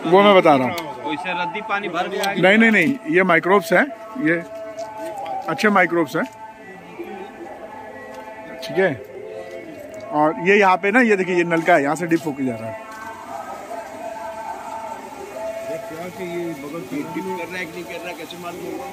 वो मैं बता रहा हूँ। रद्दी पानी भर गया। नहीं नहीं नहीं, ये माइक्रोब्स हैं, ये अच्छे माइक्रोब्स हैं, ठीक है। और ये यहाँ पे ना, ये देखिए ये नलका है, यहाँ से डिप होके जा रहा है। ये बगल से डिप कर रहा है कि नहीं कर रहा है, कैसे मालूम होगा?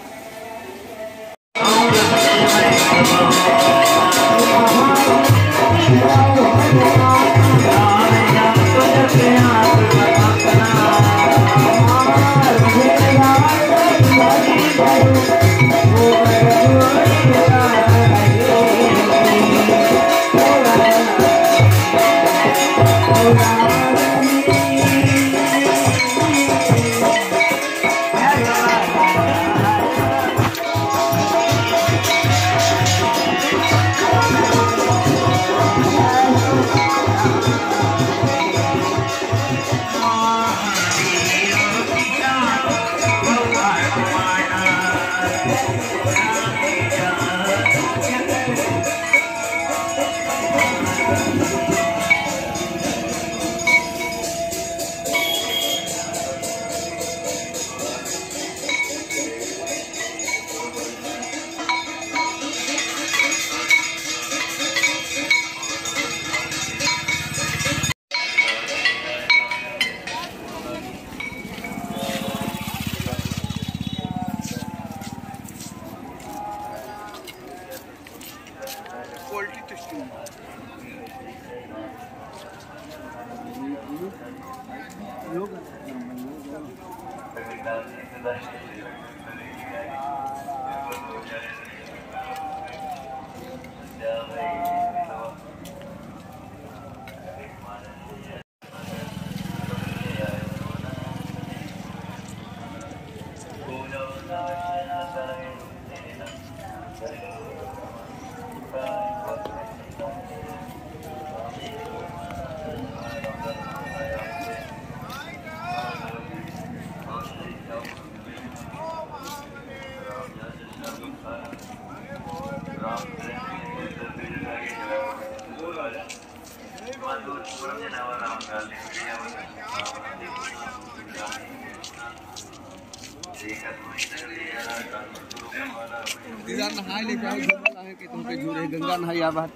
नहाए ले जाए कि तुम पे झूरे गंगा नहाई आ बात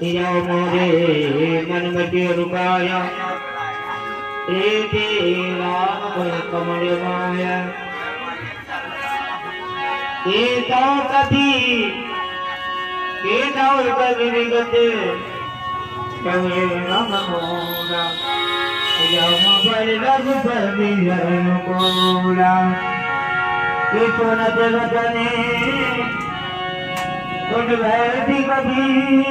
यो मोरे मन मति रुकाया एके राम कमल माया के दाव कभी विगत कहे राम मोरा यम पर रघुपति अनुकूला कृष्ण वचने कुछ बैठी कभी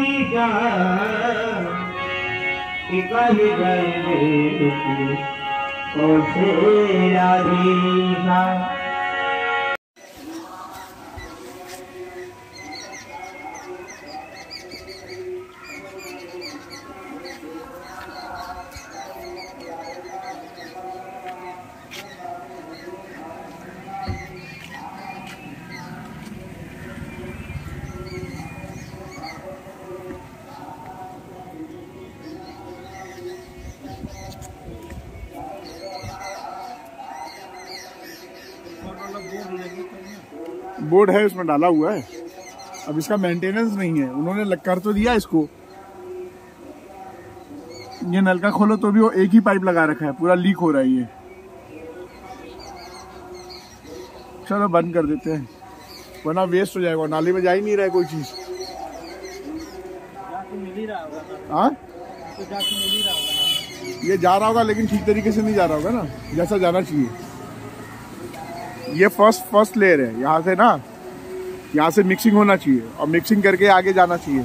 कभी गए राधीना। बोर्ड है उसमें डाला हुआ है, अब इसका मेंटेनेंस नहीं है, उन्होंने कर तो दिया इसको। ये नलका खोलो तो भी वो एक ही पाइप लगा रखा है, पूरा लीक हो रहा है ये। चलो बंद कर देते हैं वरना वेस्ट हो जाएगा, नाली में जा ही नहीं रहा है कोई चीज। हाँ ये जा रहा होगा लेकिन ठीक तरीके से नहीं जा रहा होगा ना, जैसा जाना चाहिए। ये फर्स्ट लेयर है, यहाँ से ना, यहाँ से मिक्सिंग होना चाहिए और मिक्सिंग करके आगे जाना चाहिए।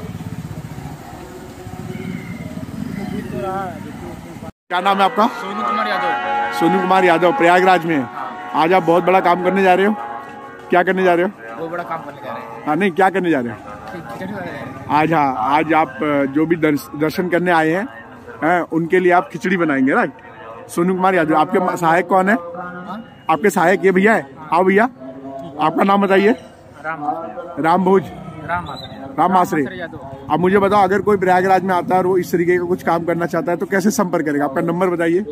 क्या नाम है आपका? सोनू कुमार यादव। सोनू कुमार यादव, प्रयागराज में। आज आप बहुत बड़ा काम करने जा रहे हो, क्या करने जा रहे हो? बहुत बड़ा काम करने जा रहे हैं। हाँ नहीं, क्या करने जा रहे हो आज? हाँ आज आप जो भी दर्शन करने आए हैं उनके लिए आप खिचड़ी बनाएंगे ना। सोनू कुमार यादव, आपके सहायक कौन है? आपके सहायक ये भैया है। आओ भैया, आपका नाम बताइए। राम भोज, राम आसरे। अब मुझे बताओ, अगर कोई प्रयागराज में आता है और वो इस तरीके का कुछ काम करना चाहता है तो कैसे संपर्क करेगा? आपका नंबर बताइए।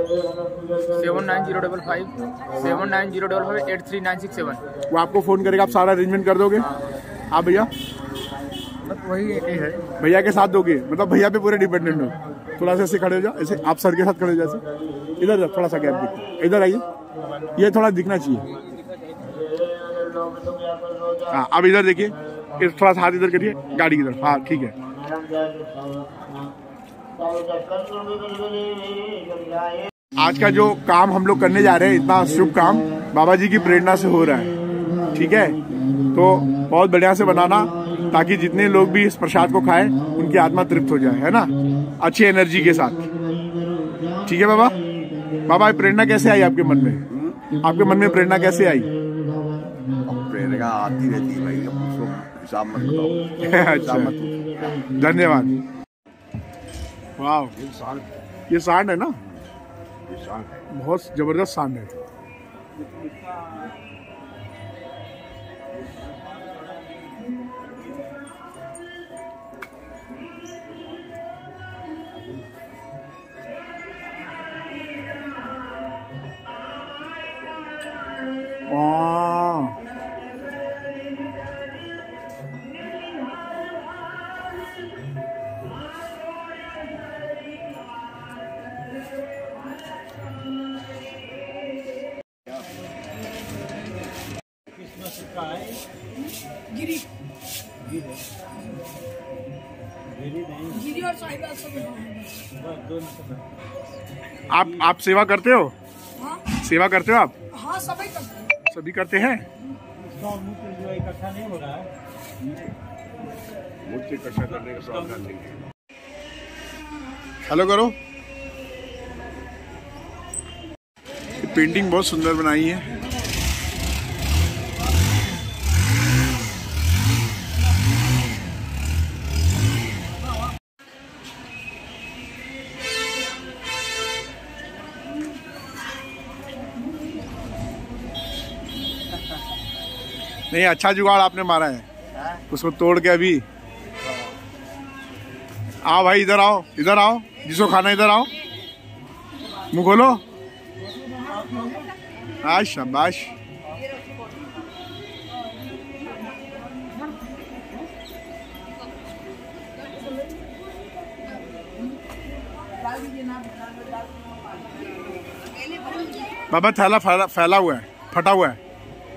7905 वो आपको फोन करेगा, आप सारा अरेंजमेंट कर दोगे? हाँ भैया, वही एक ही है। भैया के साथ दोगे, मतलब भैया पे पूरे डिपेंडेंट हो। थोड़ा सा ऐसे खड़े हो जाओ, ऐसे आप सर के साथ खड़े हो जाओ, ऐसे इधर थोड़ा सा गैप दिखो, इधर आइए, ये थोड़ा दिखना चाहिए। हाँ अब इधर देखिए, थोड़ा सा हाथ इधर करिए, गाड़ी की तरफ। हाँ ठीक है। आज का जो काम हम लोग करने जा रहे हैं, इतना शुभ काम बाबा जी की प्रेरणा से हो रहा है, ठीक है? तो बहुत बढ़िया से बनाना ताकि जितने लोग भी इस प्रसाद को खाएं उनकी आत्मा तृप्त हो जाए, है ना, अच्छी एनर्जी के साथ। ठीक है बाबा? बाबा प्रेरणा कैसे आई आपके मन में? आपके मन में प्रेरणा कैसे आई? प्रेरणा आती रहती है भाई, हिसाब मत बताओ। अच्छा, धन्यवाद। वाह, ये सांड है ना, बहुत जबरदस्त सांड है। आप सेवा करते हो? हाँ? सेवा करते हो आप? हाँ सभी करते हैं। सभी करते हैं। इकट्ठा नहीं हो रहा है, मुझसे इकट्ठा करने का सावधान नहीं है। हेलो करो। पेंटिंग बहुत सुंदर बनाई है। नहीं, अच्छा जुगाड़ आपने मारा है, उसको तोड़ के। अभी आओ भाई, इधर आओ, इधर आओ, जिसको खाना इधर आओ, मुंह खोलो। हाँ शाबाश। बाबा थैला फैला हुआ है, फटा हुआ है।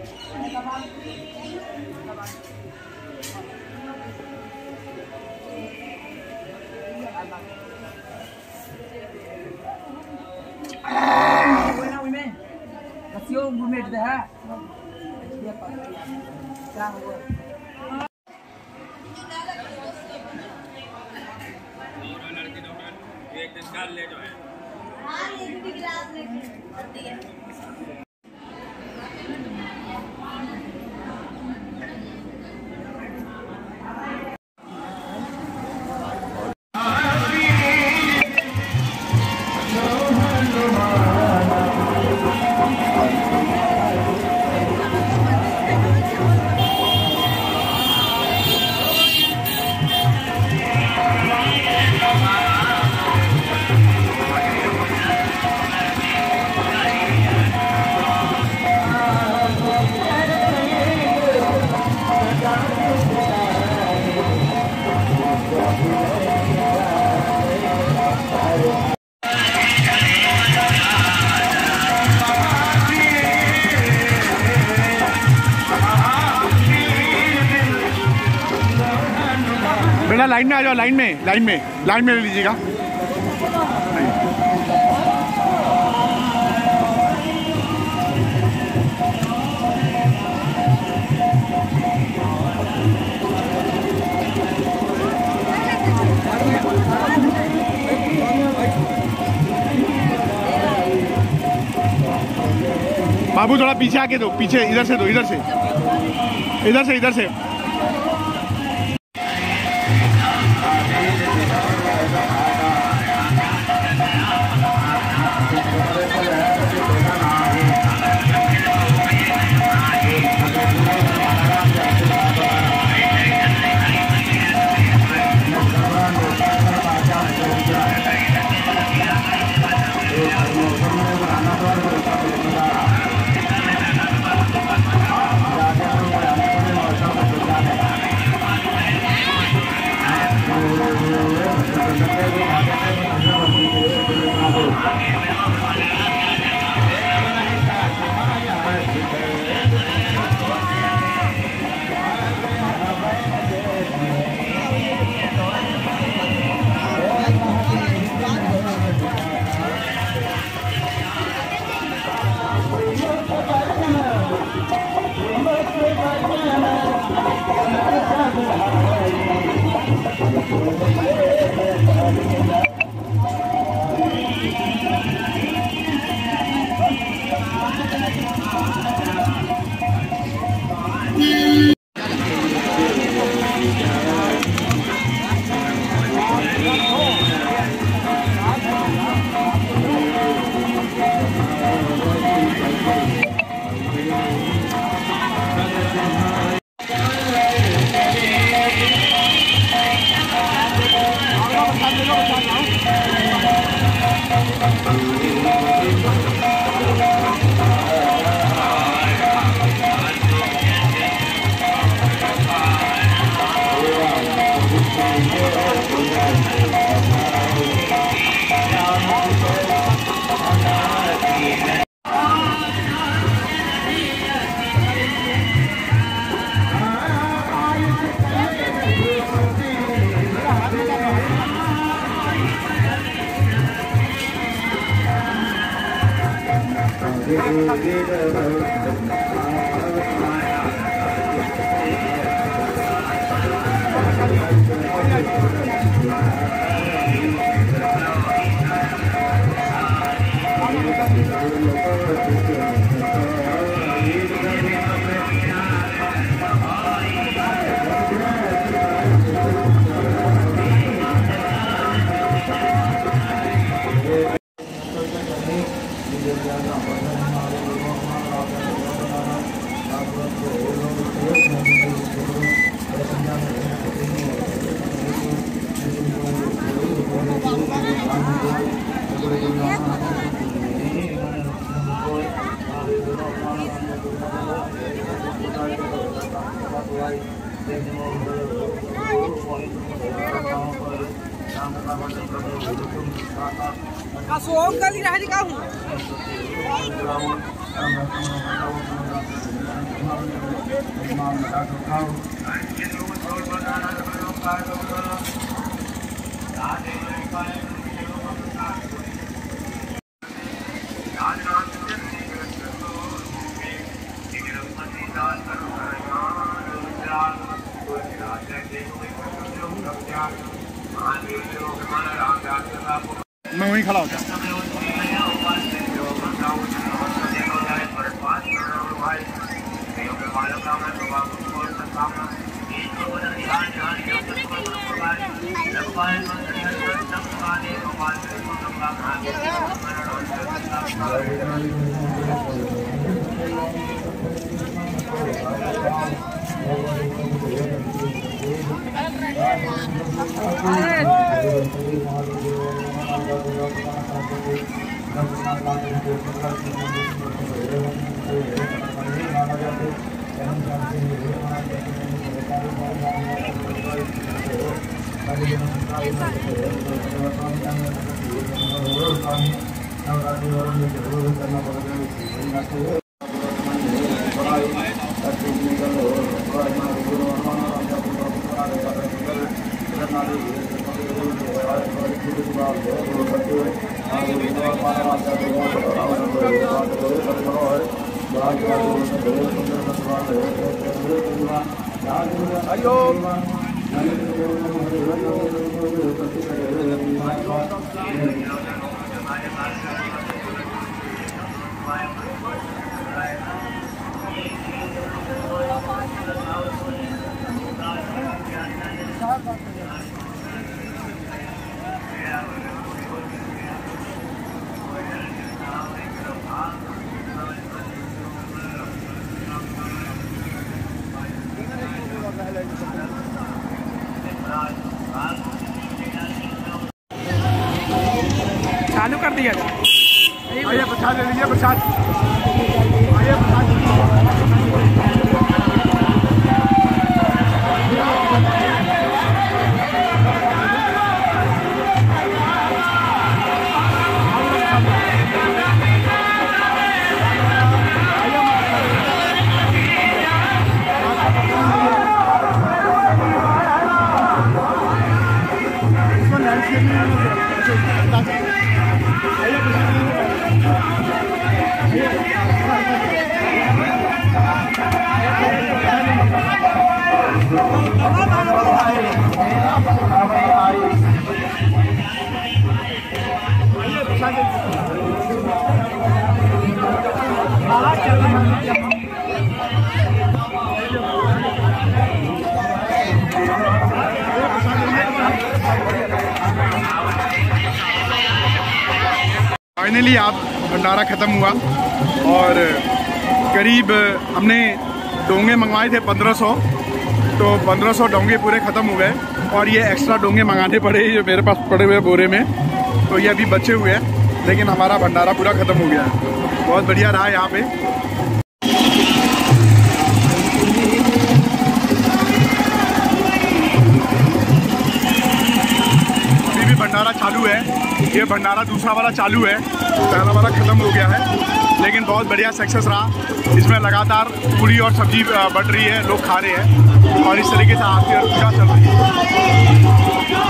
बेटा लाइन में आ जाओ, लाइन में ले लीजिएगा। बाबू थोड़ा पीछे आके दो, पीछे इधर से दो, इधर से। मैं वहीं खड़ा होता चालू कर दिया था। आइए प्रसाद ले लीजिए, प्रसाद आइए प्रसाद। फाइनली आप भंडारा ख़त्म हुआ और करीब हमने डोंगे मंगवाए थे 1500, तो 1500 डोंगे पूरे ख़त्म हो गए और ये एक्स्ट्रा डोंगे मंगाने पड़े जो मेरे पास पड़े हुए बोरे में, तो ये अभी बचे हुए हैं, लेकिन हमारा भंडारा पूरा ख़त्म हो गया है। बहुत बढ़िया रहा यहाँ पे। अभी भी भंडारा चालू है, ये भंडारा दूसरा वाला चालू है, पहला वाला ख़त्म हो गया है, लेकिन बहुत बढ़िया सक्सेस रहा। इसमें लगातार पूरी और सब्जी बढ़ रही है, लोग खा रहे हैं और इस तरीके से आरती और पूजा चल रही है।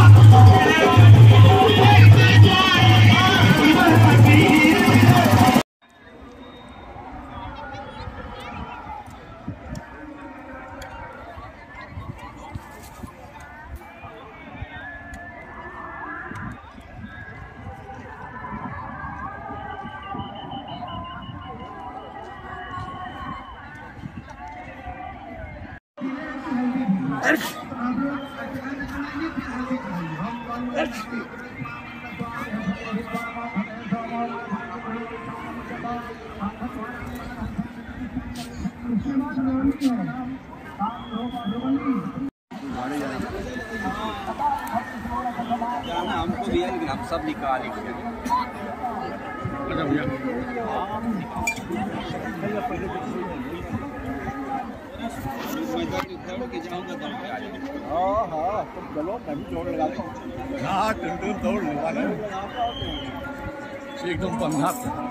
हमको भी है, लेकिन हम सब निकालेंगे। अच्छा भैया दौड़ के जाऊंगा दौड़ के आ जाऊंगा। हाँ हाँ, तुम चलो, मैं भी दौड़ लगा दूँ। हाँ, तुम दौड़ लगा लो एकदम पंगा।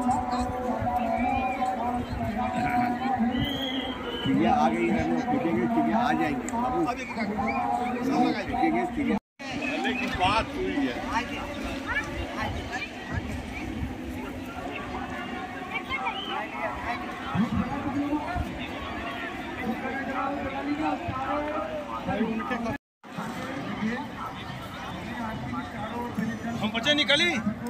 चिड़िया आ गई है, लोग फेंकेंगे, चिड़िया आ जाएंगे बाबू, फेंकेंगे चिड़िया। लेकिन बात हुई है, हम बच्चे निकली।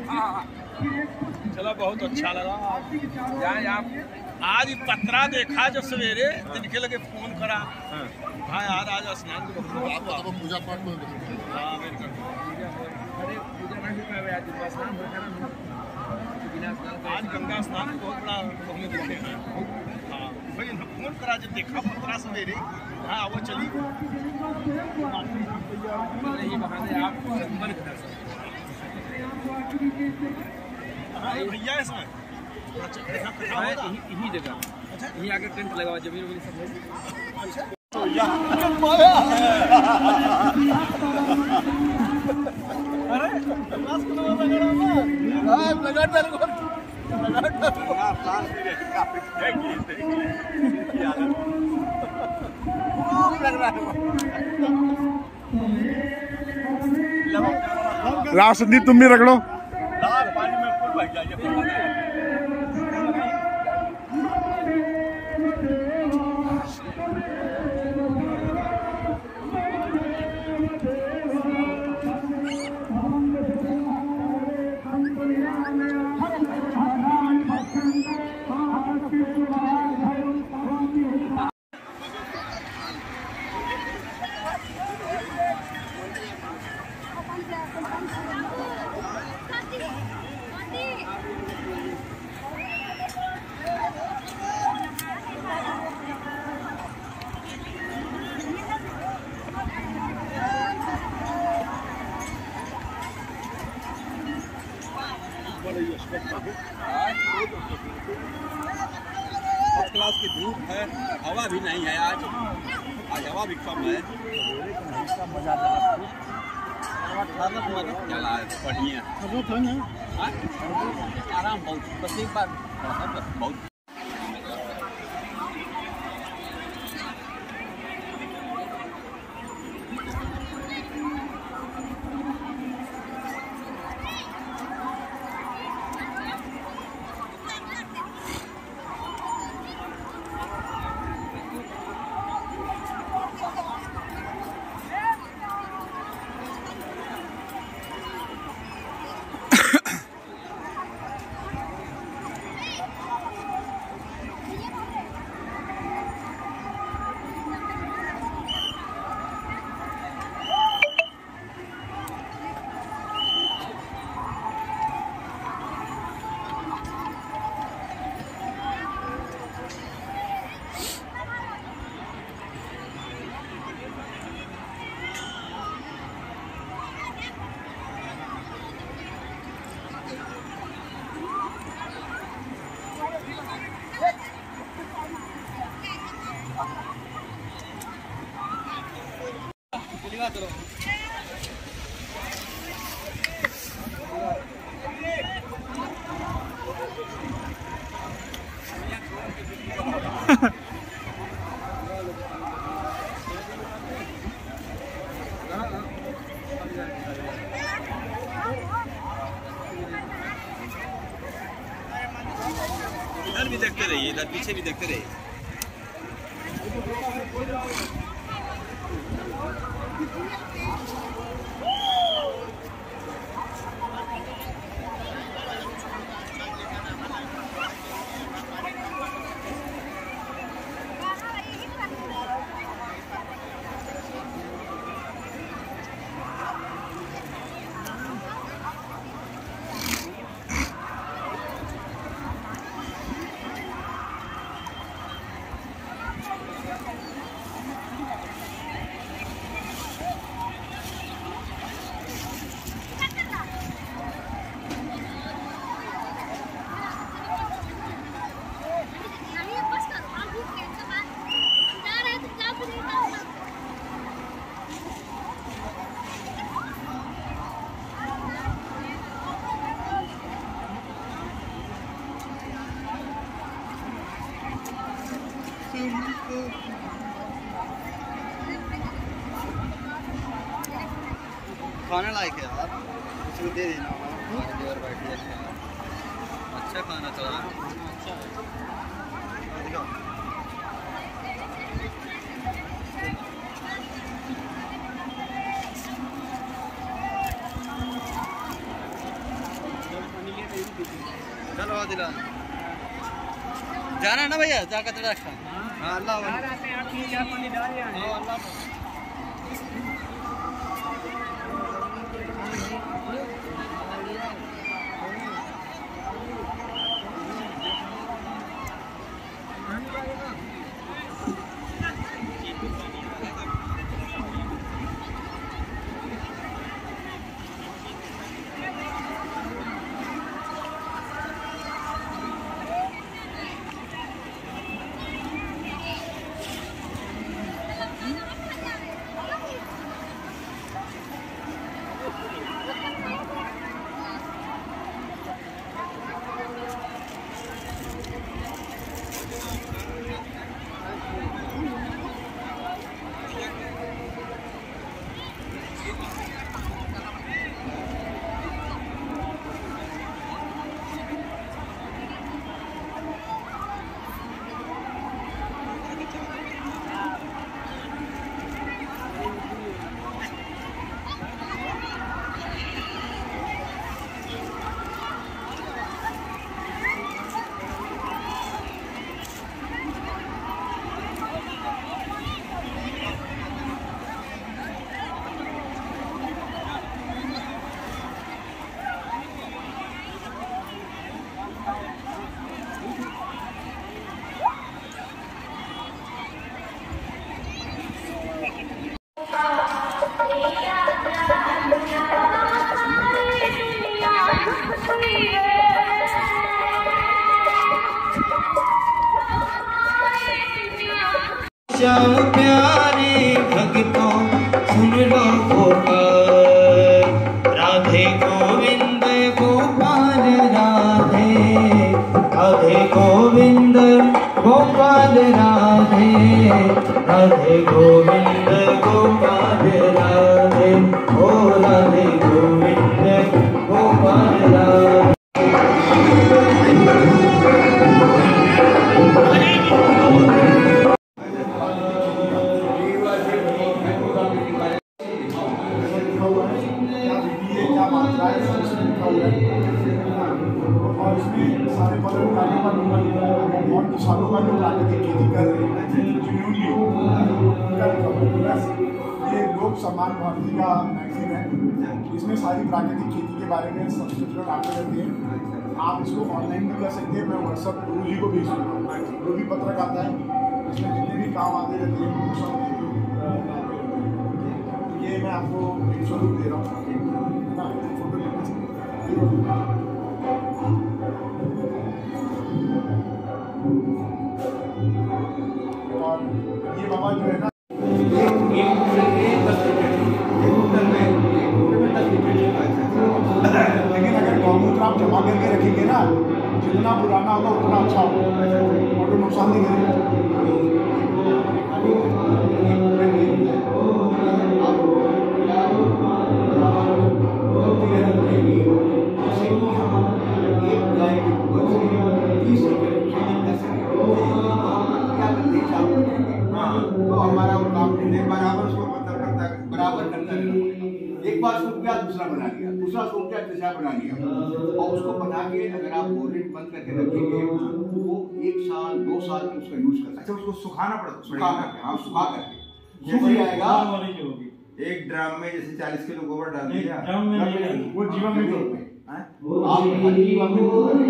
चलो बहुत अच्छा लगा। आप आज पत्रा देखा जो सवेरे तिनके लगे फोन करा। हाँ यार आज स्नान पूजा पाठ में आज गंगा स्नान बहुत बड़ा हमने देखे हैं। हाँ भाई फोन करा जब देखा पत्रा सवेरे। हाँ वो चली भैया इसमें यही जगह यही आगे टेंट लगा हुआ जमीन वमीन सब है। लाओ संदीप, तुम भी रगड़ो। पानी में फूल भर जाइए। फर्स्ट क्लास की धूप है, हवा भी नहीं है आज हवा भी कम है। चला है बढ़िया, आराम बहुत, बस एक बार बहुत। इधर भी देखते रहिए, इधर पीछे भी देखते रहिए। लायक है यार, इसको दे देना हमारे देवर बैठ के अच्छा खाना चला अच्छा दिखाओ। चलो दिला जाना ना भैया, जा कचरा रखा। हाँ अल्लाह प्यारे भक्तों सुन लो पुकार, राधे गोविंद गोपाल राधे, राधे गोविंद गोपाल राधे, राधे गोविंद गोपाल राधे, ओ राधे गोविंद गोपाल राधे। और इसमें सारे पदाधिकारियों का नंबर लिखा है और किसानों का जो प्राकृतिक खेती कर रहे हैं ये लोक सम्मान भारती का मैगजीन है। इसमें सारी प्राकृतिक खेती के बारे में सब सूचना आते रहते हैं। आप इसको ऑनलाइन भी कर सकते हैं, मैं व्हाट्सअप गुरु जी को भेज दूँगा। जो भी पत्रक आता है इसमें जितने भी काम आते रहते हैं ये मैं आपको एक स्वरूप दे रहा हूँ, फोटो लेना और ये बाबा जो है ना लेकिन अगर गौमूत्र आप जमा करके रखेंगे ना, जितना पुराना होगा उतना अच्छा होगा और तो नुकसान नहीं करेगा। तो हमारा वो काम बराबर उसको बराबर करता रहना। एक बार सूख गया दूसरा बना लिया, दूसरा सूख गया तीसरा बना लिया और उसको बना के अगर आप बोरिंग बंद करके रखेंगे वो 1 साल 2 साल तक उसका यूज कर सकते। अच्छा उसको सुखाना पड़ता है, सुखा करके, हाँ सुखा करके सूख जाएगा। एक ड्रम में जैसे 40 किलो गोबर डाल दिया, वो जीवन में आप जीवन में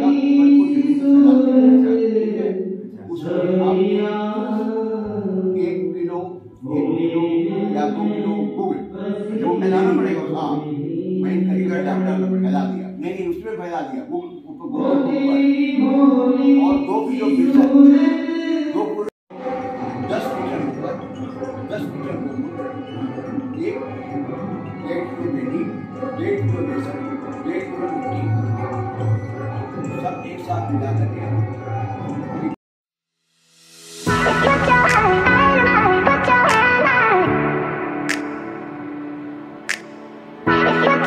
एक किलो या 2 किलो गोबर जो फैलाना पड़ेगा उसको। हाँ मैं कहीं का डाल डालना पड़ेगा, फैला दिया नहीं उसमें फैला दिया वो गोबर और 2 किलो बेसन 2 किलो 10 मीटर गोबर 10 मीटर गोबर 1 किलो मेथी 1 किलो बेसन 1 किलो मिट्टी सब एक साथ मिला करके It's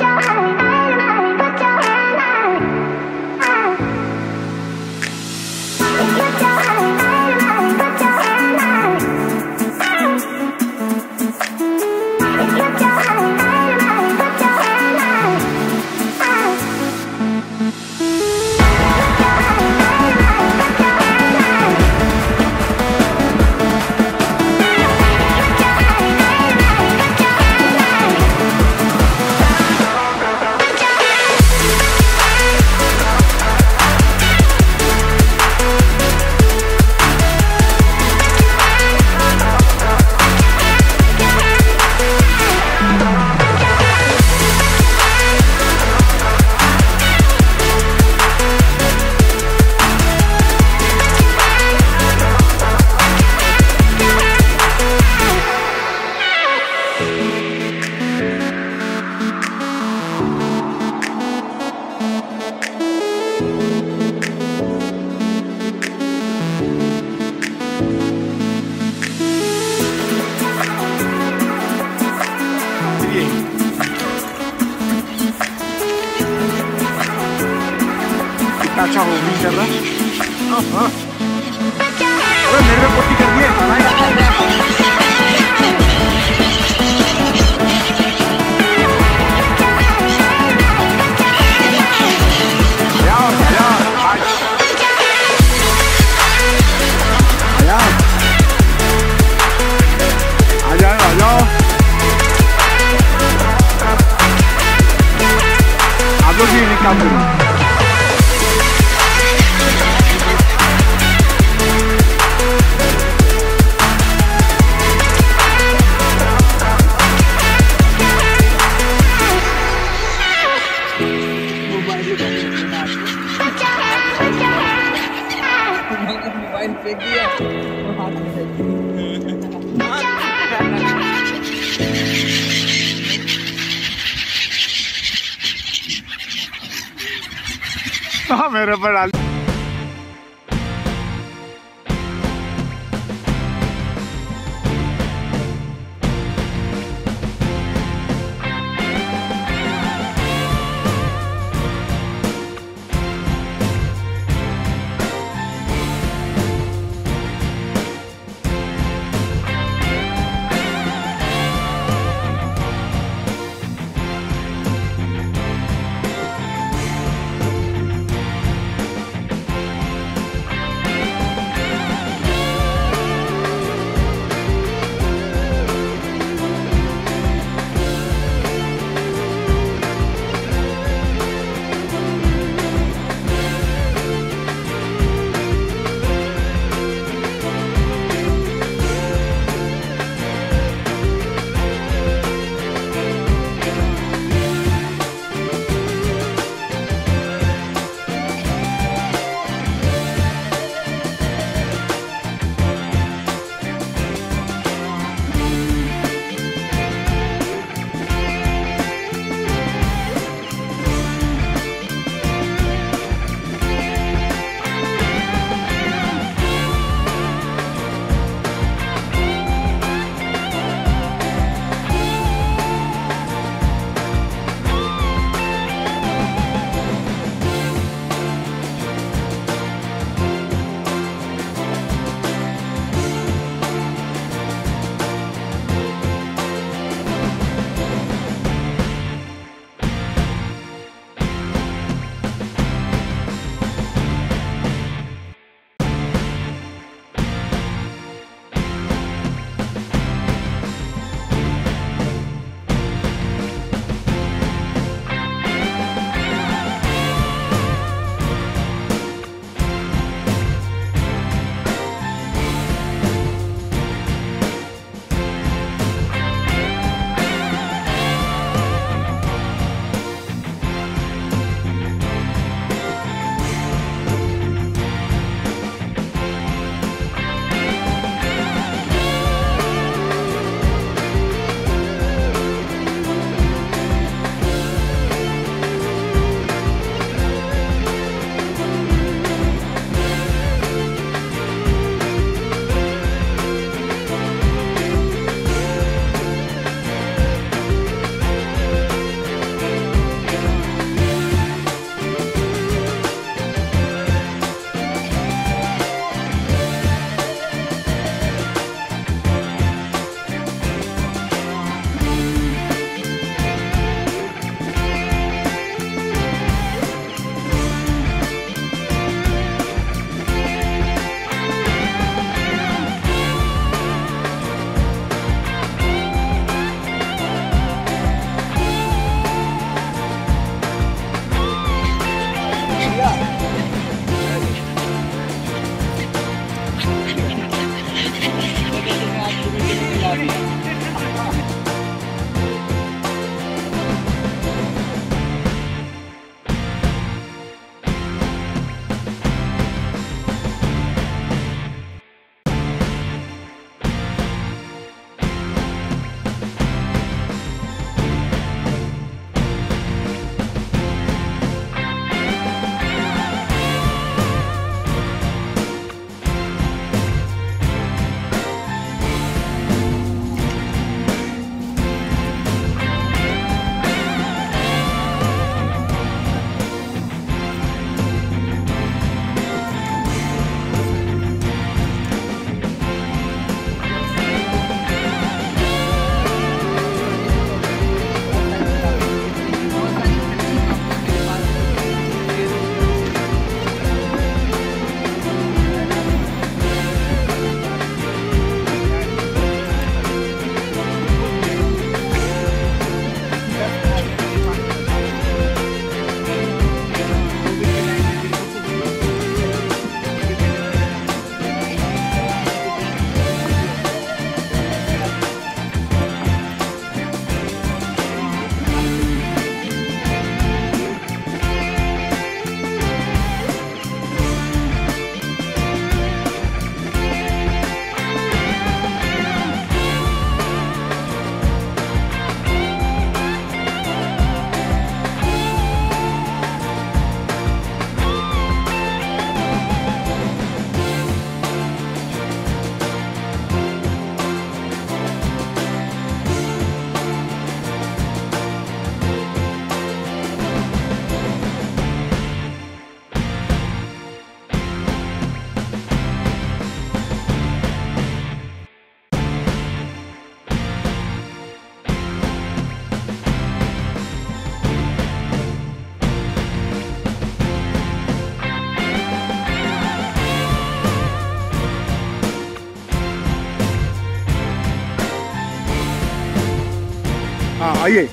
अच्छा हो भी कर रहा। अरे मेरे पे पोटी कर दिए। काम करो। मोबाइल फेंक दिया और हाथ में फेंक दिया। हाँ मेरे पर डाल। आइए।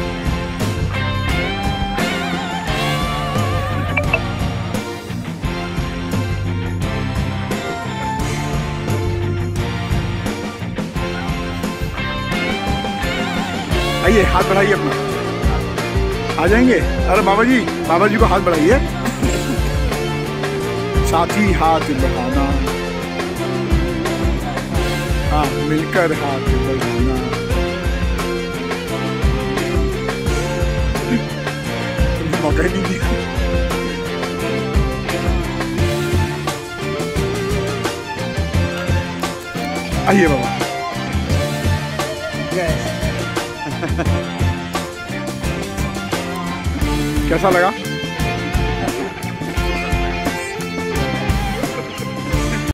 आइए, हाथ बढ़ाइए अपना, आ जाएंगे। अरे बाबा जी को हाथ बढ़ाइए। साथी हाथ बढ़ाना, हाँ मिलकर हाथ बढ़ाना। मौका ही नहीं दिया। आइए बाबा। कैसा लगा?